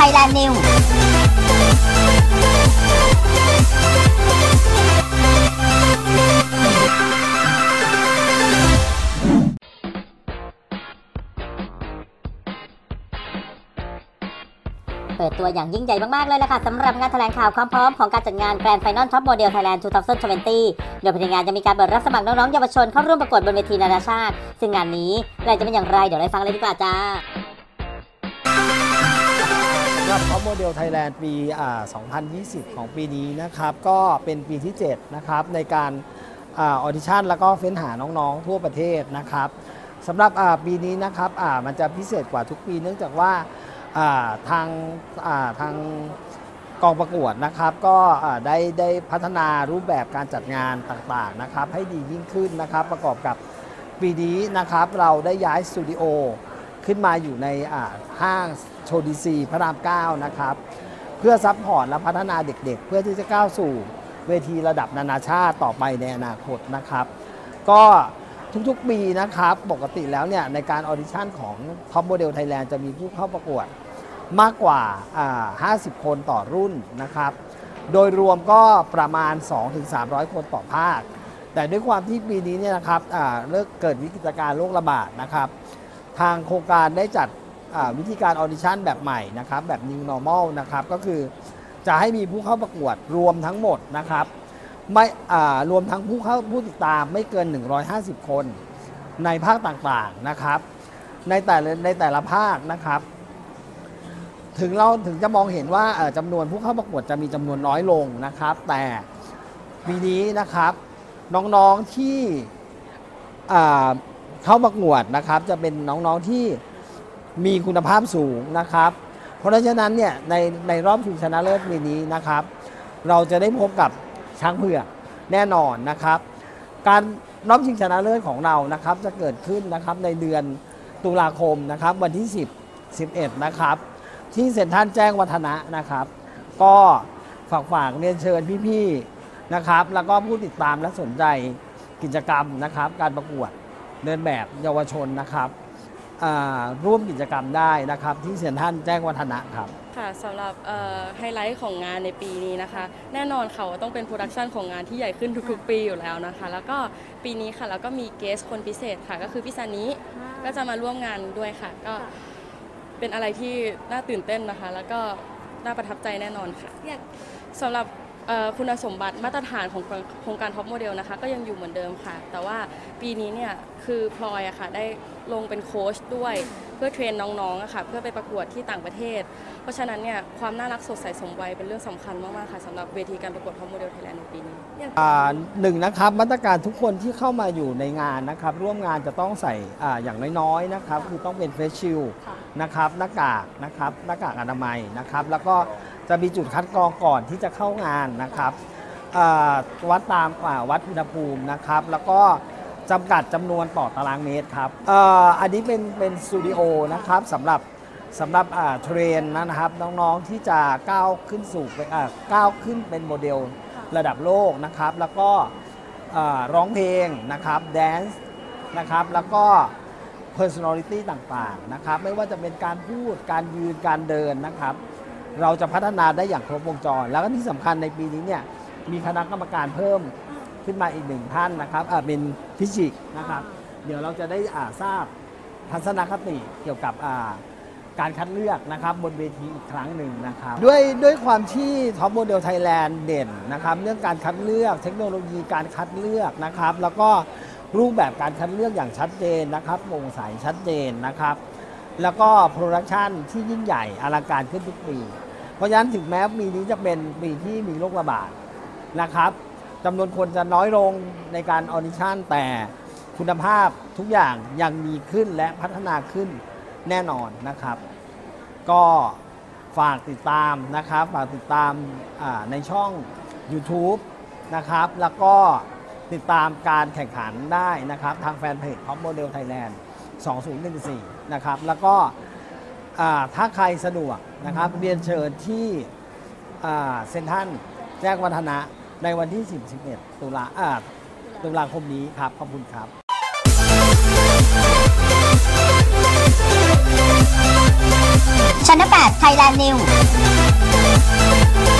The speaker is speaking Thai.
Thailand Newเปิดตัวอย่างยิ่งใหญ่มากๆเลยล่ะค่ะสำหรับงานแถลงข่าวความพร้อมของการจัดงาน Grand Final Top Model Thailand 2020 โดยภายในงานจะมีการเปิดรับสมัครน้องๆเยาวชนเข้าร่วมประกวดบนเวทีนานาชาติซึ่งงานนี้รายละเอียดจะเป็นอย่างไรเดี๋ยวเราฟังเลยดีกว่าจ้าสำหรับ Top Model Thailand ปี 2020 ของปีนี้นะครับก็เป็นปีที่ 7 นะครับในการออดิชั่นแล้วก็เฟ้นหาน้องๆทั่วประเทศนะครับสำหรับปีนี้นะครับมันจะพิเศษกว่าทุกปีเนื่องจากว่าทางกองประกวดนะครับก็ได้พัฒนารูปแบบการจัดงานต่างๆนะครับให้ดียิ่งขึ้นนะครับประกอบกับปีนี้นะครับเราได้ย้ายสตูดิโอขึ้นมาอยู่ในห้างโชว์ดีซีพระราม 9 นะครับเพื่อซัพพอร์ตและพัฒนาเด็กๆเพื่อที่จะก้าวสู่เวทีระดับนานาชาติต่อไปในอนาคตนะครับก็ทุกๆปีนะครับปกติแล้วเนี่ยในการออดิชั่นของ Top Model Thailand จะมีผู้เข้าประกวดมากกว่า50 คนต่อรุ่นนะครับโดยรวมก็ประมาณ 2-300 คนต่อภาคแต่ด้วยความที่ปีนี้เนี่ยนะครับเกิดวิกฤตการณ์โรคระบาดนะครับทางโครงการได้จัดวิธีการออดิชั่นแบบใหม่นะครับแบบ New Normal นะครับก็คือจะให้มีผู้เข้าประกวดรวมทั้งหมดนะครับไม่รวมทั้งผู้ติดตามไม่เกิน150 คนในภาคต่างๆนะครับในแต่ละภาคนะครับถึงจะมองเห็นว่าจำนวนผู้เข้าประกวดจะมีจำนวนน้อยลงนะครับแต่ปีนี้นะครับน้องๆที่เข้าประกวดนะครับจะเป็นน้องๆที่มีคุณภาพสูงนะครับเพราะฉะนั้นเนี่ยในรอบชิงชนะเลิศปีนี้นะครับเราจะได้พบกับช้างเผือกแน่นอนนะครับการรอบชิงชนะเลิศของเรานะครับจะเกิดขึ้นนะครับในเดือนตุลาคมนะครับวันที่10-11นะครับที่เซ็นทรัลแจ้งวัฒนะนะครับก็ฝากเรียนเชิญพี่ๆนะครับแล้วก็ผู้ติดตามและสนใจกิจกรรมนะครับการประกวดเดินแบบเยาวชนนะครับร่วมกิจกรรมได้นะครับที่เซ็นทรัลแจ้งวัฒนะครับค่ะสำหรับไฮไลท์ของงานในปีนี้นะคะแน่นอนค่ะว่าต้องเป็นโปรดักชันของงานที่ใหญ่ขึ้นทุกๆปีอยู่แล้วนะคะแล้วก็ปีนี้ค่ะแล้วก็มีเกสคนพิเศษค่ะก็คือพี่ซานิก็จะมาร่วมงานด้วยค่ะก็เป็นอะไรที่น่าตื่นเต้นนะคะแล้วก็น่าประทับใจแน่นอนค่ะสำหรับคุณสมบัติมาตรฐานของโครงการท็อปโมเดลนะคะก็ยังอยู่เหมือนเดิมค่ะแต่ว่าปีนี้เนี่ยคือพลอยอะค่ะได้ลงเป็นโค้ชด้วยเพื่อเทรนน้องๆอะค่ะเพื่อไปประกวดที่ต่างประเทศเพราะฉะนั้นเนี่ยความน่ารักสดใสสมวัยเป็นเรื่องสำคัญมากๆค่ะสำหรับเวทีการประกวดท็อปโมเดลไทยแลนด์ในปีนี้หนึ่งนะครับมาตรการทุกคนที่เข้ามาอยู่ในงานนะครับร่วมงานจะต้องใส่อย่างน้อยๆนะครับคือต้องเป็นเฟสชิลนะครับหน้ากากนะครับหน้ากากอนามัยนะครับแล้วก็จะมีจุดคัดกรองก่อนที่จะเข้างานนะครับวัดตามวัดอุณหภูมินะครับแล้วก็จำกัดจำนวนต่อตารางเมตรครับอันนี้เป็นสตูดิโอนะครับสำหรับเทรนนะครับน้องๆที่จะก้าวขึ้นเป็นโมเดลระดับโลกนะครับแล้วก็ร้องเพลงนะครับแดนซ์นะครับแล้วก็ personality ต่างๆนะครับไม่ว่าจะเป็นการพูดการยืนการเดินนะครับเราจะพัฒนาได้อย่างครบวงจรแล้วก็ที่สำคัญในปีนี้เนี่ยมีคณะกรรมการเพิ่มขึ้นมาอีก1 ท่านนะครับเป็นฟิสิกส์นะครับเดี๋ยวเราจะได้ทราบทัศนคติเกี่ยวกับการคัดเลือกนะครับบนเวทีอีกครั้งหนึ่งนะครับด้วยความที่ Top Model Thailand เด่นนะครับเรื่องการคัดเลือกเทคโนโลยีการคัดเลือกนะครับแล้วก็รูปแบบการคัดเลือกอย่างชัดเจนนะครับโปร่งใสชัดเจนนะครับแล้วก็โปรดักชันที่ยิ่งใหญ่อลังการขึ้นทุกปีเพราะฉะนั้นถึงแม้ปีนี้จะเป็นปีที่มีโรคระบาดนะครับจำนวนคนจะน้อยลงในการออดิชั่นแต่คุณภาพทุกอย่างยังมีขึ้นและพัฒนาขึ้นแน่นอนนะครับก็ฝากติดตามนะครับฝากติดตามในช่อง YouTube นะครับแล้วก็ติดตามการแข่งขันได้นะครับทางแฟนเพจ Top Model Thailand 2014นะครับแล้วก็ถ้าใครสะดวกนะครับเรียนเชิญที่เซ็นทรัลแจ้งวัฒนะในวันที่10-11 ตุลาคมนี้ครับขอบคุณครับ Channel 8 Thailand Thailand News